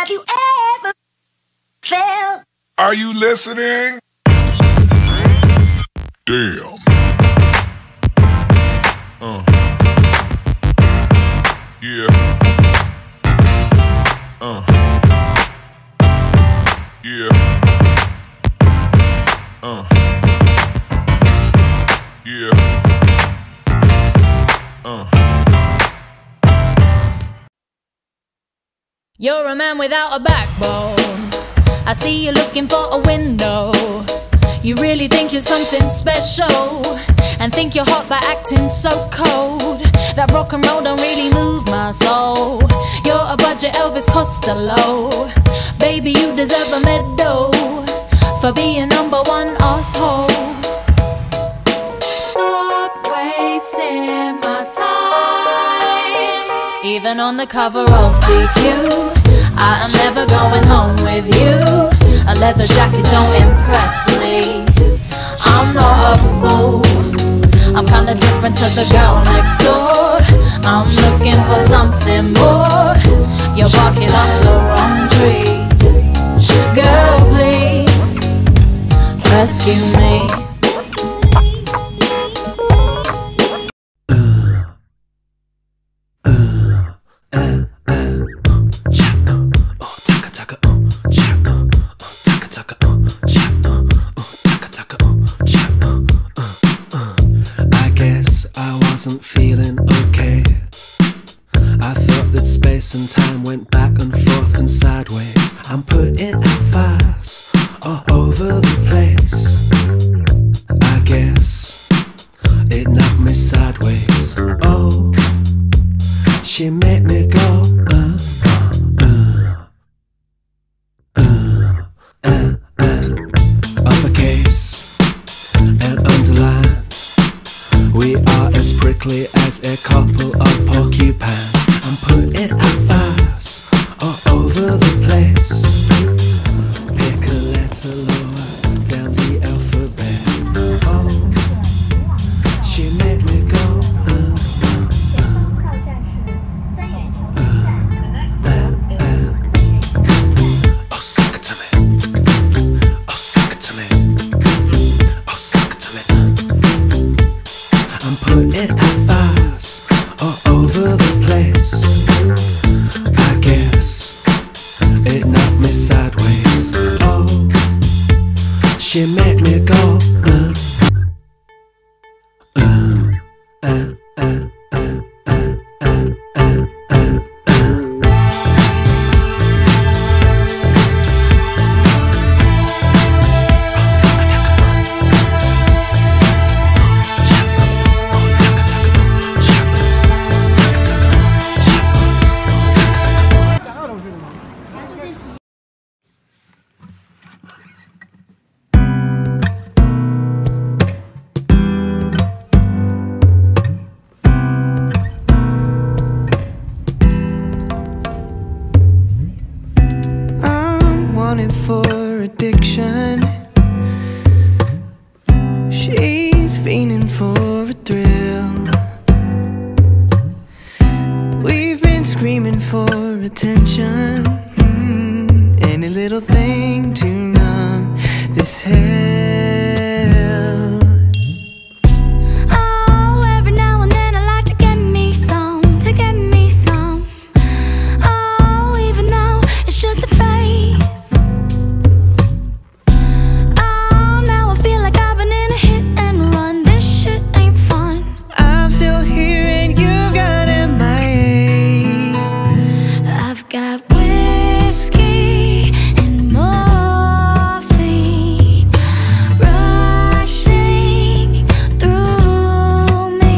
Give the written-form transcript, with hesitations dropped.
Have you ever felt? Are you listening? Damn. Yeah. Yeah. Yeah. You're a man without a backbone. I see you looking for a window. You really think you're something special, and think you're hot by acting so cold. That rock and roll don't really move my soul. You're a budget Elvis Costello. Baby, you deserve a medal for being #1 asshole. Stop wasting my time. Even on the cover of GQ, I am never going home with you. A leather jacket don't impress me. I'm not a fool. I'm kinda different to the girl next door. I'm looking for something more. You're barking up the wrong tree. Girl, please rescue me. Feeling okay. I thought that space and time went back and forth and sideways. I'm putting out fires all over the place. I guess it knocked me sideways. Oh, she made me go uppercase and underline. We are as prickly as a couple of porcupines. I'm putting out fires all over the place. Pick a letter lower down the alphabet. Oh, she made me go oh, suck it to me. Oh, suck it to me. Oh, suck it to me. I'm putting out fires all over the place. I guess it knocked me sideways. Oh, she made me go for addiction. She's fiending for a thrill. We've been screaming for attention. Any little thing to numb this hell. Oh, every now and then I like to get me some, Oh, even though it's just a phase. Oh, now I feel like I've been in a hit and run. This shit ain't fun. I'm still here and you've got MIA. I've got whiskey and morphine rushing through me.